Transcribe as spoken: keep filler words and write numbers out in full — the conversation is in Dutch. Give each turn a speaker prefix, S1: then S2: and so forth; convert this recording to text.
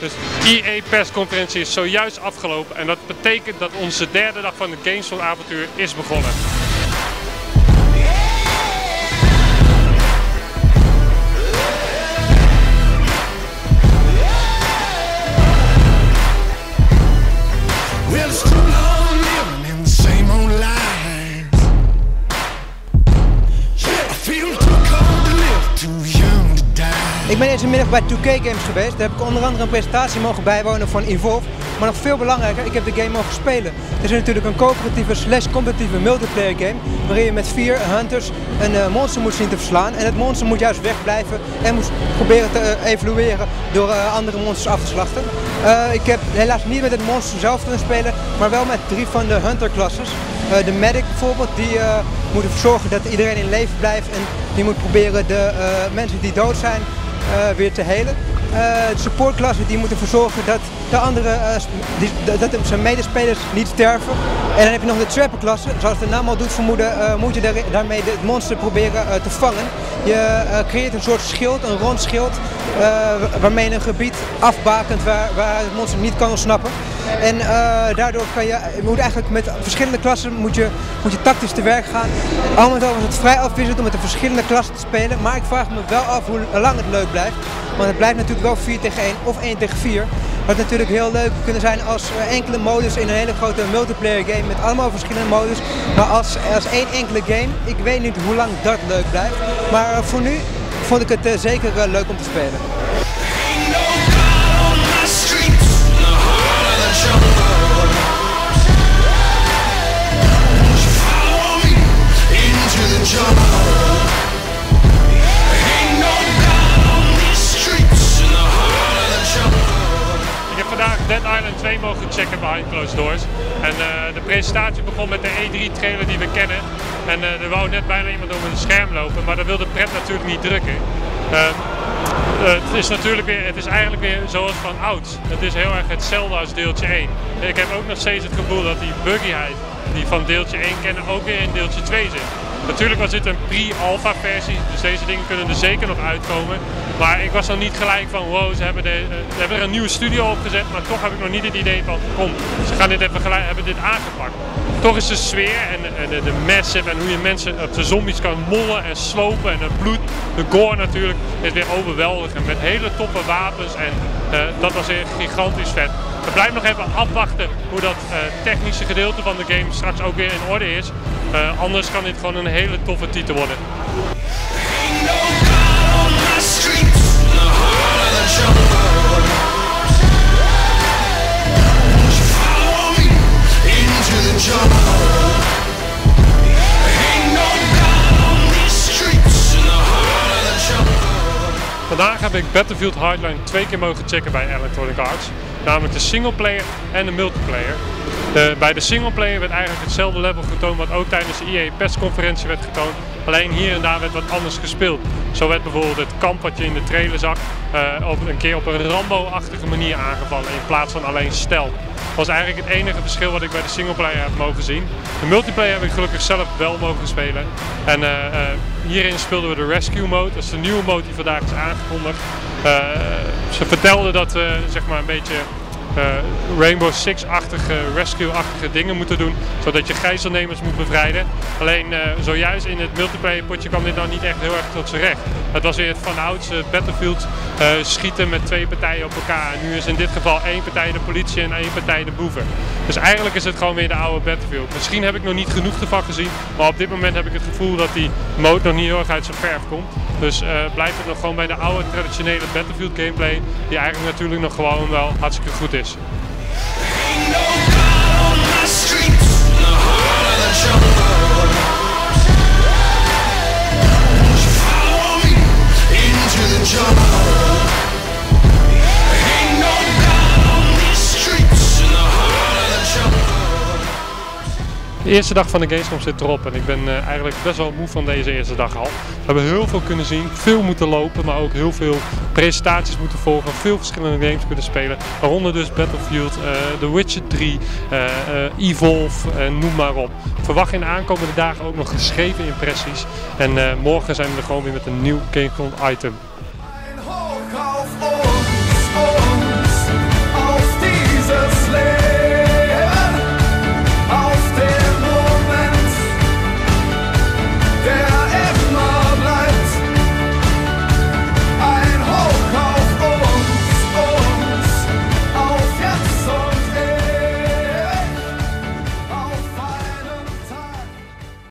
S1: Dus E A persconferentie is zojuist afgelopen en dat betekent dat onze derde dag van het Gamescom avontuur is begonnen.
S2: Ik ben deze middag bij two K Games geweest. Daar heb ik onder andere een presentatie mogen bijwonen van Evolve. Maar nog veel belangrijker, ik heb de game mogen spelen. Het is natuurlijk een coöperatieve slash competitieve multiplayer game waarin je met vier hunters een uh, monster moet zien te verslaan. En het monster moet juist wegblijven en moet proberen te uh, evolueren door uh, andere monsters af te slachten. Uh, ik heb helaas niet met het monster zelf kunnen spelen, maar wel met drie van de hunter klasses. Uh, de medic bijvoorbeeld, die uh, moet ervoor zorgen dat iedereen in leven blijft en die moet proberen de uh, mensen die dood zijn Uh, weer te helen. Uh, de supportklassen die moeten ervoor zorgen dat de andere, uh, die, dat zijn medespelers niet sterven. En dan heb je nog de trapperklasse. Zoals de naam al doet vermoeden, uh, moet je daar, daarmee het monster proberen uh, te vangen. Je uh, creëert een soort schild, een rond schild, uh, waarmee je een gebied afbakent waar, waar het monster niet kan ontsnappen. En uh, daardoor kan je, je moet eigenlijk met verschillende klassen moet je, moet je tactisch te werk gaan. Al met al was het vrij afwisselend om met de verschillende klassen te spelen, maar ik vraag me wel af hoe lang het leuk blijft. Want het blijft natuurlijk wel vier tegen één of één tegen vier. Wat natuurlijk heel leuk kunnen zijn als enkele modus in een hele grote multiplayer game met allemaal verschillende modus. Maar als, als één enkele game, ik weet niet hoe lang dat leuk blijft. Maar voor nu vond ik het uh, zeker uh, leuk om te spelen.
S1: Ik heb vandaag Dead Island twee mogen checken behind closed doors. En uh, de presentatie begon met de E drie trailer die we kennen. En uh, er wou net bijna iemand over het scherm lopen, maar dat wil de pret natuurlijk niet drukken. Uh, Uh, het is natuurlijk weer, het is eigenlijk weer zoals van ouds. Het is heel erg hetzelfde als deeltje één. Ik heb ook nog steeds het gevoel dat die buggyheid die van deeltje één kennen ook weer in deeltje twee zit. Natuurlijk was dit een pre-alpha versie, dus deze dingen kunnen er zeker nog uitkomen. Maar ik was nog niet gelijk van wow, ze hebben, de, uh, ze hebben er een nieuwe studio opgezet, maar toch heb ik nog niet het idee van kom, ze gaan dit even gelijk, hebben dit aangepakt. Toch is de sfeer en de, de massive en hoe je mensen op de zombies kan mollen en slopen en het bloed, de gore natuurlijk, is weer overweldigend met hele toffe wapens en uh, dat was weer gigantisch vet. We blijven nog even afwachten hoe dat uh, technische gedeelte van de game straks ook weer in orde is. Uh, anders kan dit gewoon een hele toffe titel worden. Vandaag heb ik Battlefield Hardline twee keer mogen checken bij Electronic Arts, namelijk de singleplayer en de multiplayer. De, bij de singleplayer werd eigenlijk hetzelfde level getoond wat ook tijdens de E A persconferentie werd getoond, alleen hier en daar werd wat anders gespeeld. Zo werd bijvoorbeeld het kamp wat je in de trailer zag uh, op, een keer op een Rambo-achtige manier aangevallen in plaats van alleen stealth. Dat was eigenlijk het enige verschil wat ik bij de singleplayer heb mogen zien. De multiplayer heb ik gelukkig zelf wel mogen spelen. En uh, uh, hierin speelden we de Rescue Mode, dat is de nieuwe mode die vandaag is aangekondigd. Uh, ze vertelden dat we zeg maar een beetje Uh, Rainbow Six-achtige, rescue-achtige dingen moeten doen, zodat je gijzelnemers moet bevrijden. Alleen uh, zojuist in het multiplayer potje kwam dit nou niet echt heel erg tot zijn recht. Het was weer het van ouds uh, Battlefield uh, schieten met twee partijen op elkaar. En nu is in dit geval één partij de politie en één partij de boeven. Dus eigenlijk is het gewoon weer de oude Battlefield. Misschien heb ik nog niet genoeg ervan gezien, maar op dit moment heb ik het gevoel dat die mode nog niet heel erg uit zijn verf komt. Dus uh, blijft het nog gewoon bij de oude traditionele Battlefield gameplay, die eigenlijk natuurlijk nog gewoon wel hartstikke goed is. De eerste dag van de Gamescom zit erop en ik ben uh, eigenlijk best wel moe van deze eerste dag al. We hebben heel veel kunnen zien, veel moeten lopen, maar ook heel veel presentaties moeten volgen, veel verschillende games kunnen spelen. Waaronder dus Battlefield, uh, The Witcher drie, uh, uh, Evolve, uh, noem maar op. Verwacht in de aankomende dagen ook nog geschreven impressies en uh, morgen zijn we er gewoon weer met een nieuw Gamescom item.